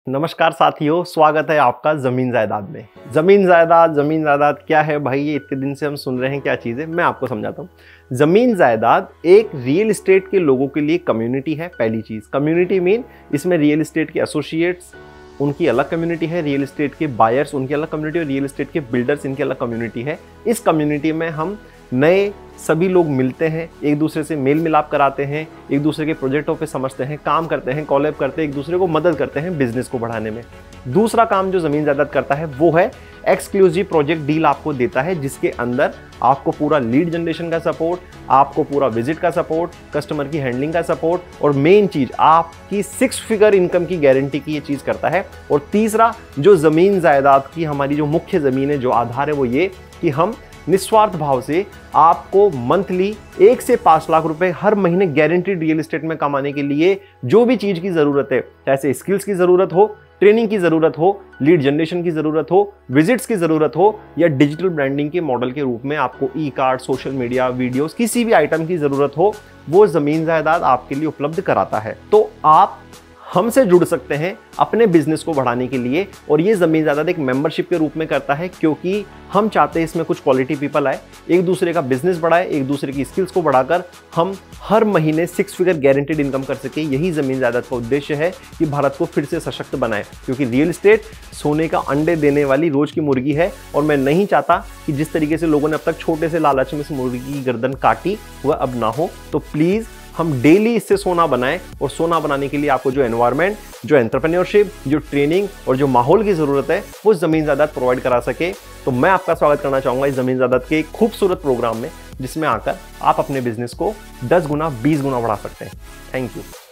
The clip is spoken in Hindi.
नमस्कार साथियों, स्वागत है आपका ज़मीन जायदाद में। ज़मीन जायदाद क्या है भाई? ये इतने दिन से हम सुन रहे हैं, क्या चीज़ है मैं आपको समझाता हूँ। ज़मीन जायदाद एक रियल एस्टेट के लोगों के लिए कम्युनिटी है। पहली चीज़, कम्युनिटी मीन इसमें रियल एस्टेट के एसोसिएट्स उनकी अलग कम्युनिटी है, रियल एस्टेट के बायर्स उनकी अलग कम्युनिटी, और रियल एस्टेट के बिल्डर्स इनकी अलग कम्युनिटी है। इस कम्युनिटी में हम नए सभी लोग मिलते हैं, एक दूसरे से मेल मिलाप कराते हैं, एक दूसरे के प्रोजेक्टों पे समझते हैं, काम करते हैं, कॉलैब करते हैं, एक दूसरे को मदद करते हैं बिजनेस को बढ़ाने में। दूसरा काम जो ज़मीन जायदाद करता है वो है एक्सक्लूसिव प्रोजेक्ट डील आपको देता है, जिसके अंदर आपको पूरा लीड जनरेशन का सपोर्ट, आपको पूरा विजिट का सपोर्ट, कस्टमर की हैंडलिंग का सपोर्ट, और मेन चीज आपकी 6 फिगर इनकम की गारंटी की ये चीज करता है। और तीसरा जो ज़मीन जायदाद की हमारी जो मुख्य ज़मीन है, जो आधार है, वो ये कि हम निस्वार्थ भाव से आपको मंथली 1 से 5 लाख रुपए हर महीने गारंटीड रियल एस्टेट में कमाने के लिए जो भी चीज की जरूरत है, चाहे स्किल्स की जरूरत हो, ट्रेनिंग की जरूरत हो, लीड जनरेशन की जरूरत हो, विजिट्स की जरूरत हो, या डिजिटल ब्रांडिंग के मॉडल के रूप में आपको e card, social media, videos, किसी भी आइटम की जरूरत हो, वो ज़मीन जायदाद आपके लिए उपलब्ध कराता है। तो आप हमसे जुड़ सकते हैं अपने बिजनेस को बढ़ाने के लिए, और ये ज़मीन जायदाद एक मेंबरशिप के रूप में करता है, क्योंकि हम चाहते हैं इसमें कुछ क्वालिटी पीपल आए, एक दूसरे का बिजनेस बढ़ाए, एक दूसरे की स्किल्स को बढ़ाकर हम हर महीने 6 फिगर गारंटीड इनकम कर सके। यही ज़मीन जायदाद का उद्देश्य है कि भारत को फिर से सशक्त बनाए, क्योंकि रियल एस्टेट सोने का अंडे देने वाली रोज की मुर्गी है, और मैं नहीं चाहता कि जिस तरीके से लोगों ने अब तक छोटे से लालच में इस मुर्गी की गर्दन काटी वह अब ना हो। तो प्लीज़ हम डेली इससे सोना बनाएं, और सोना बनाने के लिए आपको जो एनवायरनमेंट, जो एंटरप्रेन्योरशिप, जो ट्रेनिंग और जो माहौल की ज़रूरत है, वो ज़मीन जायदाद प्रोवाइड करा सके। तो मैं आपका स्वागत करना चाहूँगा इस ज़मीन जायदाद के एक खूबसूरत प्रोग्राम में, जिसमें आकर आप अपने बिजनेस को 10 गुना 20 गुना बढ़ा सकते हैं। Thank you.